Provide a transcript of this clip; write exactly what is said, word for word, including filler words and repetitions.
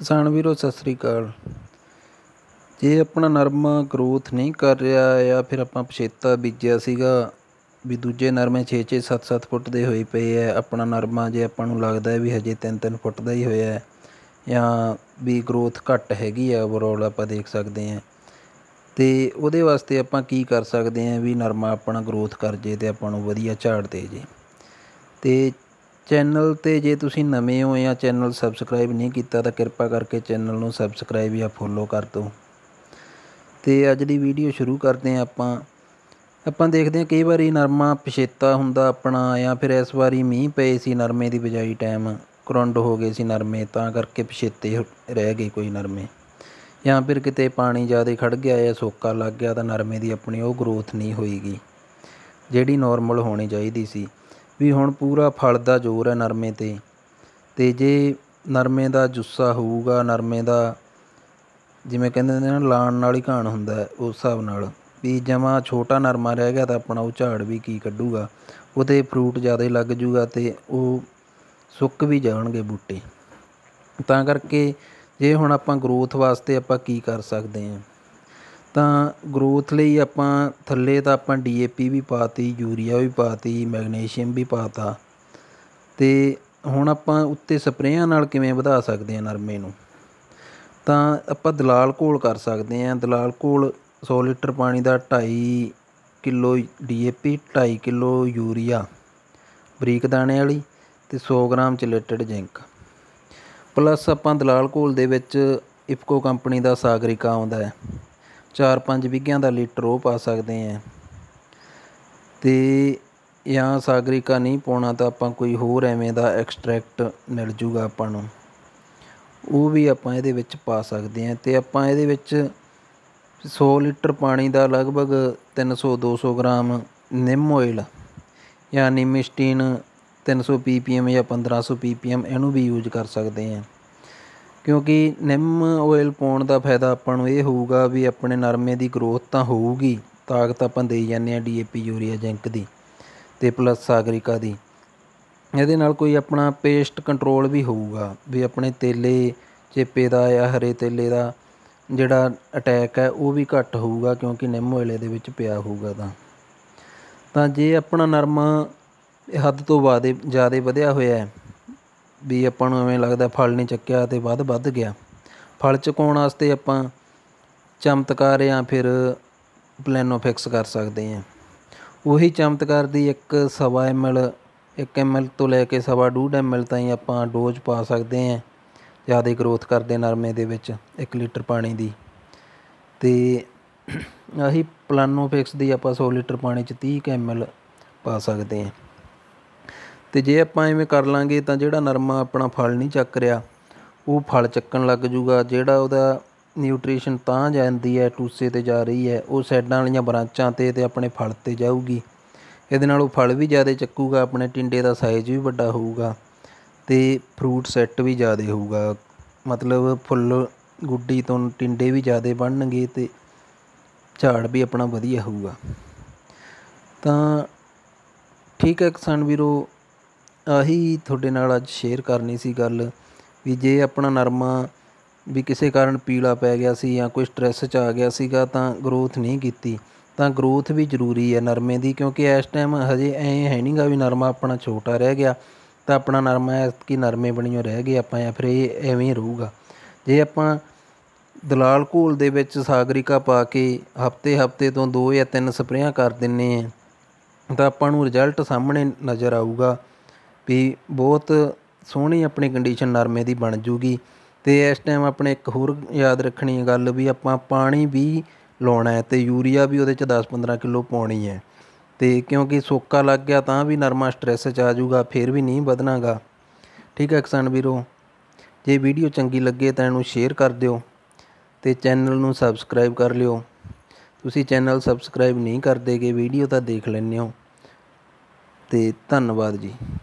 किसान वीरों सत श्री अकाल। जे अपना नरमा ग्रोथ नहीं कर रहा या फिर ਆਪਾਂ ਪਛੇਤਾ ਬੀਜਿਆ ਸੀਗਾ ਵੀ ਦੂਜੇ ਨਰਮੇ ਛੇ ਛੇ ਸੱਤ ਸੱਤ ਫੁੱਟ ਦੇ ਹੋਏ ਪਏ ਹੈ, ਆਪਣਾ ਨਰਮਾ ਜੇ ਆਪਾਂ ਨੂੰ ਲੱਗਦਾ ਵੀ ਹਜੇ ਤਿੰਨ ਤਿੰਨ ਫੁੱਟ ਦਾ ਹੀ ਹੋਇਆ ਜਾਂ ਵੀ ਗਰੋਥ ਘੱਟ ਹੈਗੀ ਆ ਓਵਰਆਲ ਆਪਾਂ ਦੇਖ ਸਕਦੇ ਹਾਂ, ਅਤੇ ਉਹਦੇ ਵਾਸਤੇ ਆਪਾਂ ਕੀ ਕਰ ਸਕਦੇ ਹਾਂ ਵੀ ਨਰਮਾ ਆਪਣਾ ਗਰੋਥ ਕਰ ਜੇ ਅਤੇ ਆਪਾਂ ਨੂੰ ਵਧੀਆ ਝਾੜ ਦੇ ਜੇ। ਅਤੇ ਚੈਨਲ 'ਤੇ ਜੇ ਤੁਸੀਂ ਨਵੇਂ ਹੋ ਜਾਂ ਚੈਨਲ ਸਬਸਕ੍ਰਾਈਬ ਨਹੀਂ ਕੀਤਾ ਤਾਂ ਕਿਰਪਾ ਕਰਕੇ ਚੈਨਲ ਨੂੰ ਸਬਸਕ੍ਰਾਈਬ ਜਾਂ ਫੋਲੋ ਕਰ ਦਿਓ। ਅਤੇ ਅੱਜ ਦੀ ਵੀਡੀਓ ਸ਼ੁਰੂ ਕਰਦੇ ਹਾਂ। ਆਪਾਂ ਆਪਾਂ ਦੇਖਦੇ ਹਾਂ ਕਈ ਵਾਰੀ ਨਰਮਾ ਪਛੇਤਾ ਹੁੰਦਾ ਆਪਣਾ, ਜਾਂ ਫਿਰ ਇਸ ਵਾਰੀ ਮੀਂਹ ਪਏ ਸੀ ਨਰਮੇ ਦੀ ਬਿਜਾਈ ਟਾਈਮ, ਕਰੰਡ ਹੋ ਗਏ ਸੀ ਨਰਮੇ, ਤਾਂ ਕਰਕੇ ਪਛੇਤੇ ਰਹਿ ਗਏ ਕੋਈ ਨਰਮੇ, ਜਾਂ ਫਿਰ ਕਿਤੇ ਪਾਣੀ ਜ਼ਿਆਦਾ ਖੜ੍ਹ ਗਿਆ ਜਾਂ ਸੋਕਾ ਲੱਗ ਗਿਆ ਤਾਂ ਨਰਮੇ ਦੀ ਆਪਣੀ ਉਹ ਗਰੋਥ ਨਹੀਂ ਹੋਏਗੀ ਜਿਹੜੀ ਨੋਰਮਲ ਹੋਣੀ ਚਾਹੀਦੀ ਸੀ। ਵੀ ਹੁਣ ਪੂਰਾ ਫਲ ਦਾ ਜ਼ੋਰ ਹੈ ਨਰਮੇ 'ਤੇ, ਅਤੇ ਜੇ ਨਰਮੇ ਦਾ ਜੁੱਸਾ ਹੋਊਗਾ, ਨਰਮੇ ਦਾ ਜਿਵੇਂ ਕਹਿੰਦੇ ਨੇ ਨਾ ਲਾਣ ਨਾਲ ਹੀ ਘਾਣ ਹੁੰਦਾ, ਉਸ ਹਿਸਾਬ ਨਾਲ ਵੀ ਜਮਾਂ ਛੋਟਾ ਨਰਮਾ ਰਹਿ ਗਿਆ ਤਾਂ ਆਪਣਾ ਉਹ ਝਾੜ ਵੀ ਕੀ ਕੱਢੂਗਾ, ਉਹਦੇ ਫਰੂਟ ਜ਼ਿਆਦਾ ਲੱਗ ਜੂਗਾ ਅਤੇ ਉਹ ਸੁੱਕ ਵੀ ਜਾਣਗੇ ਬੂਟੇ। ਤਾਂ ਕਰਕੇ ਜੇ ਹੁਣ ਆਪਾਂ ਗਰੋਥ ਵਾਸਤੇ ਆਪਾਂ ਕੀ ਕਰ ਸਕਦੇ ਹਾਂ, ਤਾਂ ਗਰੋਥ ਲਈ ਆਪਾਂ ਥੱਲੇ ਤਾਂ ਆਪਾਂ ਡੀ ਏ ਪੀ ਵੀ ਪਾ ਤੀ, ਯੂਰੀਆ ਵੀ ਪਾ ਤੀ, ਮੈਗਨੀਸ਼ੀਅਮ ਵੀ ਪਾ ਤਾ, ਅਤੇ ਹੁਣ ਆਪਾਂ ਉੱਤੇ ਸਪਰੇਆਂ ਨਾਲ ਕਿਵੇਂ ਵਧਾ ਸਕਦੇ ਹਾਂ ਨਰਮੇ ਨੂੰ, ਤਾਂ ਆਪਾਂ ਦਲਾਲ ਘੋਲ ਕਰ ਸਕਦੇ ਹਾਂ। ਦਲਾਲ ਘੋਲ ਸੌ ਲੀਟਰ ਪਾਣੀ ਦਾ ਢਾਈ ਕਿਲੋ ਡੀ ਏ ਪੀ, ਢਾਈ ਕਿਲੋ ਯੂਰੀਆ ਬਰੀਕ ਦਾਣੇ ਵਾਲੀ, ਅਤੇ ਸੌ ਗ੍ਰਾਮ ਚਿਲੇਟਡ ਜ਼ਿੰਕ, ਪਲੱਸ ਆਪਾਂ ਦਲਾਲ ਘੋਲ ਦੇ ਵਿੱਚ ਇਫਕੋ ਕੰਪਨੀ ਦਾ ਸਾਗਰਿਕਾ ਆਉਂਦਾ ਹੈ, ਚਾਰ ਪੰਜ ਵਿਗਿਆਂ ਦਾ ਲੀਟਰ ਉਹ ਪਾ ਸਕਦੇ ਹਾਂ। ਅਤੇ ਜਾਂ ਸਾਗਰਿਕਾ ਨਹੀਂ ਪਾਉਣਾ ਤਾਂ ਆਪਾਂ ਕੋਈ ਹੋਰ ਐਵੇਂ ਦਾ ਐਕਸਟਰੈਕਟ ਮਿਲ ਜੂਗਾ ਆਪਾਂ ਨੂੰ, ਉਹ ਵੀ ਆਪਾਂ ਇਹਦੇ ਵਿੱਚ ਪਾ ਸਕਦੇ ਹਾਂ। ਅਤੇ ਆਪਾਂ ਇਹਦੇ ਵਿੱਚ ਸੌ ਲੀਟਰ ਪਾਣੀ ਦਾ ਲਗਭਗ ਤਿੰਨ ਸੌ ਦੋ ਸੌ ਗ੍ਰਾਮ ਨਿੰਮ ਓਇਲ ਜਾਂ ਨਿੰਮਿਸਟੀਨ ਤਿੰਨ ਸੌ ਪੀ ਪੀ ਐਮ ਜਾਂ ਪੰਦਰਾਂ ਸੌ ਪੀ ਪੀ ਐਮ ਇਹਨੂੰ ਵੀ ਯੂਜ ਕਰ ਸਕਦੇ ਹਾਂ। ਕਿਉਂਕਿ ਨਿੰਮ ਓਇਲ ਪਾਉਣ ਦਾ ਫਾਇਦਾ ਆਪਾਂ ਨੂੰ ਇਹ ਹੋਊਗਾ ਵੀ ਆਪਣੇ ਨਰਮੇ ਦੀ ਗਰੋਥ ਤਾਂ ਹੋਊਗੀ, ਤਾਕਤ ਆਪਾਂ ਦੇਈ ਜਾਂਦੇ ਹਾਂ D A P urea zinc ਦੀ ਅਤੇ ਪਲੱਸ ਸਾਗਰਿਕਾ ਦੀ, ਇਹਦੇ ਨਾਲ ਕੋਈ ਆਪਣਾ ਪੇਸਟ ਕੰਟਰੋਲ ਵੀ ਹੋਊਗਾ, ਵੀ ਆਪਣੇ ਤੇਲੇ ਚੇਪੇ ਦਾ ਜਾਂ ਹਰੇ ਤੇਲੇ ਦਾ ਜਿਹੜਾ ਅਟੈਕ ਹੈ ਉਹ ਵੀ ਘੱਟ ਹੋਊਗਾ, ਕਿਉਂਕਿ ਨਿੰਮ ਓਇਲ ਇਹਦੇ ਵਿੱਚ ਪਿਆ ਹੋਊਗਾ। ਤਾਂ ਤਾਂ ਜੇ ਆਪਣਾ ਨਰਮਾ ਹੱਦ ਤੋਂ ਵਾਦੇ ਜ਼ਿਆਦਾ ਵਧਿਆ ਹੋਇਆ ਵੀ ਆਪਾਂ ਨੂੰ ਐਵੇਂ ਲੱਗਦਾ ਫਲ ਨਹੀਂ ਚੱਕਿਆ ਅਤੇ ਵੱਧ ਵੱਧ ਗਿਆ, ਫਲ ਚੁਕਾਉਣ ਵਾਸਤੇ ਆਪਾਂ ਚਮਤਕਾਰ ਜਾਂ ਫਿਰ ਪਲੈਨੋਫਿਕਸ ਕਰ ਸਕਦੇ ਹਾਂ। ਉਹੀ ਚਮਤਕਾਰ ਦੀ ਇੱਕ ਸਵਾ ਐਮ ਐਲ ਇੱਕ ਐਮ ਐਲ ਤੋਂ ਲੈ ਕੇ ਸਵਾ ਡੂਢ ਐਮ ਐਲ ਤਾਈਂ ਆਪਾਂ ਡੋਜ਼ ਪਾ ਸਕਦੇ ਹਾਂ ਜ਼ਿਆਦਾ ਗਰੋਥ ਕਰਦੇ ਨਰਮੇ ਦੇ ਵਿੱਚ ਇੱਕ ਲੀਟਰ ਪਾਣੀ ਦੀ। ਅਤੇ ਆਹੀ ਪਲਾਨੋਫਿਕਸ ਦੀ ਆਪਾਂ ਸੌ ਲੀਟਰ ਪਾਣੀ 'ਚ ਤੀਹ ਕੁ ਐਮ ਐਲ ਪਾ ਸਕਦੇ ਹਾਂ। ਅਤੇ ਜੇ ਆਪਾਂ ਇਵੇਂ ਕਰ ਲਾਂਗੇ ਤਾਂ ਜਿਹੜਾ ਨਰਮਾ ਆਪਣਾ ਫਲ ਨਹੀਂ ਚੱਕ ਰਿਹਾ ਉਹ ਫਲ ਚੱਕਣ ਲੱਗ ਜੂਗਾ, ਜਿਹੜਾ ਉਹਦਾ ਨਿਊਟਰੀਸ਼ਨ ਤਾਂ ਜਾਂਦੀ ਹੈ ਟੂਸੇ 'ਤੇ ਜਾ ਰਹੀ ਹੈ ਉਹ ਸਾਈਡਾਂ ਵਾਲੀਆਂ ਬਰਾਂਚਾਂ 'ਤੇ ਅਤੇ ਆਪਣੇ ਫਲ 'ਤੇ ਜਾਊਗੀ। ਇਹਦੇ ਨਾਲ ਉਹ ਫਲ ਵੀ ਜ਼ਿਆਦਾ ਚੱਕੂਗਾ, ਆਪਣੇ ਟਿੰਡੇ ਦਾ ਸਾਈਜ਼ ਵੀ ਵੱਡਾ ਹੋਊਗਾ, ਅਤੇ ਫਰੂਟ ਸੈੱਟ ਵੀ ਜ਼ਿਆਦਾ ਹੋਊਗਾ, ਮਤਲਬ ਫੁੱਲ ਗੁੱਡੀ ਤੋਂ ਟਿੰਡੇ ਵੀ ਜ਼ਿਆਦਾ ਬਣਨਗੇ ਅਤੇ ਝਾੜ ਵੀ ਆਪਣਾ ਵਧੀਆ ਹੋਊਗਾ। ਤਾਂ ਠੀਕ ਹੈ ਕਿਸਾਨ ਵੀਰੋ, ਆਹੀ ਤੁਹਾਡੇ ਨਾਲ ਅੱਜ ਸ਼ੇਅਰ ਕਰਨੀ ਸੀ ਗੱਲ ਵੀ ਜੇ ਆਪਣਾ ਨਰਮਾ ਵੀ ਕਿਸੇ ਕਾਰਨ ਪੀਲਾ ਪੈ ਗਿਆ ਸੀ ਜਾਂ ਕੋਈ ਸਟਰੈਸ 'ਚ ਆ ਗਿਆ ਸੀਗਾ ਤਾਂ ਗਰੋਥ ਨਹੀਂ ਕੀਤੀ, ਤਾਂ ਗਰੋਥ ਵੀ ਜ਼ਰੂਰੀ ਹੈ ਨਰਮੇ ਦੀ, ਕਿਉਂਕਿ ਇਸ ਟਾਈਮ ਹਜੇ ਐਂ ਹੈ ਨਹੀਂ ਗਾ ਵੀ ਨਰਮਾ ਆਪਣਾ ਛੋਟਾ ਰਹਿ ਗਿਆ ਤਾਂ ਆਪਣਾ ਨਰਮਾ ਐਤਕੀ ਨਰਮੇ ਬਣੀਓ ਰਹਿ ਗਏ ਆਪਾਂ, ਜਾਂ ਫਿਰ ਇਹ ਐਵੇਂ ਹੀ ਰਹੂਗਾ। ਜੇ ਆਪਾਂ ਦਲਾਲ ਘੋਲ ਦੇ ਵਿੱਚ ਸਾਗਰਿਕਾ ਪਾ ਕੇ ਹਫ਼ਤੇ ਹਫ਼ਤੇ ਤੋਂ ਦੋ ਜਾਂ ਤਿੰਨ ਸਪਰੇਆਂ ਕਰ ਦਿੰਦੇ ਹਾਂ ਤਾਂ ਆਪਾਂ ਨੂੰ ਰਿਜ਼ਲਟ ਸਾਹਮਣੇ ਨਜ਼ਰ ਆਊਗਾ ਵੀ ਬਹੁਤ ਸੋਹਣੀ ਆਪਣੀ ਕੰਡੀਸ਼ਨ ਨਰਮੇ ਦੀ ਬਣ ਜੂਗੀ। ਅਤੇ ਇਸ ਟਾਈਮ ਆਪਣੇ ਇੱਕ ਹੋਰ ਯਾਦ ਰੱਖਣੀ ਗੱਲ ਵੀ ਆਪਾਂ ਪਾਣੀ ਵੀ ਲਾਉਣਾ ਹੈ ਅਤੇ ਯੂਰੀਆ ਵੀ ਉਹਦੇ 'ਚ ਦਸ ਪੰਦਰਾਂ ਕਿਲੋ ਪਾਉਣੀ ਹੈ, ਅਤੇ ਕਿਉਂਕਿ ਸੋਕਾ ਲੱਗ ਗਿਆ ਤਾਂ ਵੀ ਨਰਮਾ ਸਟਰੈਸ 'ਚ ਆ ਜੂਗਾ, ਫਿਰ ਵੀ ਨਹੀਂ ਵਧਣਾ ਗਾ। ਠੀਕ ਹੈ ਕਿਸਾਨ ਵੀਰੋ, ਜੇ ਵੀਡੀਓ ਚੰਗੀ ਲੱਗੇ ਤਾਂ ਇਹਨੂੰ ਸ਼ੇਅਰ ਕਰ ਦਿਓ ਅਤੇ ਚੈਨਲ ਨੂੰ ਸਬਸਕ੍ਰਾਈਬ ਕਰ ਲਿਓ। ਤੁਸੀਂ ਚੈਨਲ ਸਬਸਕ੍ਰਾਈਬ ਨਹੀਂ ਕਰਦੇ ਗੇ, ਵੀਡੀਓ ਤਾਂ ਦੇਖ ਲੈਂਦੇ ਹੋ, ਅਤੇ ਧੰਨਵਾਦ ਜੀ।